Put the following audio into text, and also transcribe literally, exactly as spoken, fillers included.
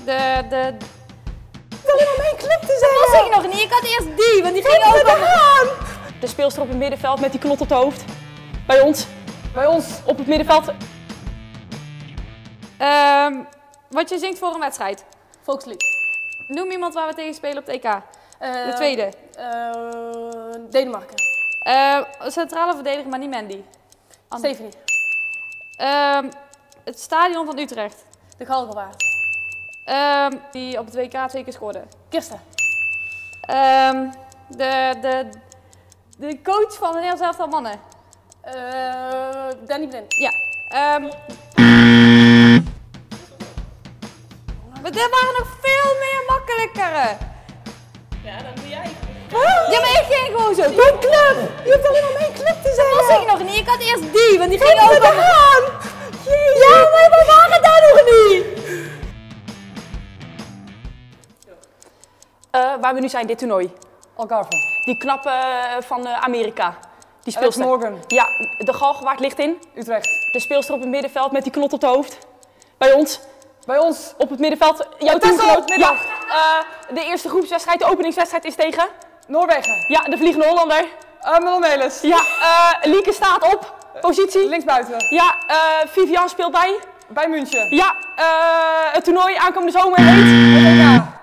de... de... Ik wil helemaal mijn club te zeggen. Dat was ik nog niet, ik had eerst die, want die ging ook aan. De speelster op het middenveld met die knot op het hoofd. Bij ons. Bij ons. Op het middenveld. Um, wat je zingt voor een wedstrijd. Volkslied. Noem iemand waar we tegen spelen op het E K. Uh, Uh, de tweede. Uh, Denemarken. Uh, centrale verdediger, maar niet Mandy. Anne. Stephanie. Uh, het stadion van Utrecht. De Galgenwaard. Uh, die op het W K twee keer scoorde. Kirsten. Uh, de, de, de coach van de Nederlands elftal mannen. Uh, Danny Blind. Ja. Um, maar dit waren nog veel meer makkelijkere. Ja, dan doe jij. Ja, maar ik ging gewoon zo. Mijn club! Je hoeft alleen maar mijn club te zeggen. Dat was ik nog niet. Ik had eerst die, want die ging ook aan. Ja, maar we waren daar nog niet. Uh, waar we nu zijn, dit toernooi. Algarve. Die knappe uh, van uh, Amerika. Die speelster. Alex Morgan. Ja, de Galgenwaard ligt in. Utrecht. De speelster op het middenveld met die knot op het hoofd. Bij ons. Bij ons. Op het middenveld. Jouw teamgenoot. Ja, uh, de eerste groepswedstrijd, de openingswedstrijd is tegen? Noorwegen. Ja, de Vliegende Hollander. Uh, Melon Melis. Ja, uh, Lieke staat op. Positie. Linksbuiten. Ja, uh, Vivian speelt bij. Bij München. Ja, uh, het toernooi aankomende zomer heet. Het E K.